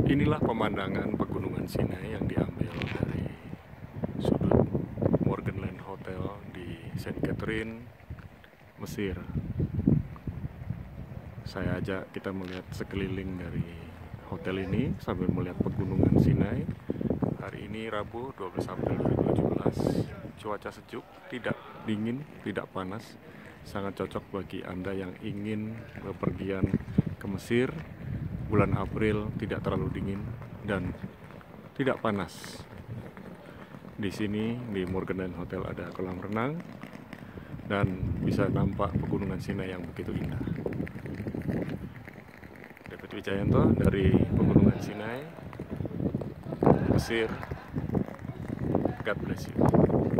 Inilah pemandangan pegunungan Sinai yang diambil dari sudut Morganland Hotel di Saint Catherine, Mesir. Saya ajak kita melihat sekeliling dari hotel ini sambil melihat pegunungan Sinai. Hari ini Rabu 12 April 2017. Cuaca sejuk, tidak dingin, tidak panas. Sangat cocok bagi Anda yang ingin bepergian ke Mesir. Bulan April tidak terlalu dingin dan tidak panas. Di sini di Morganland Hotel ada kolam renang dan bisa nampak pegunungan Sinai yang begitu indah. David Wijayanto dari Pegunungan Sinai, Mesir. God bless you.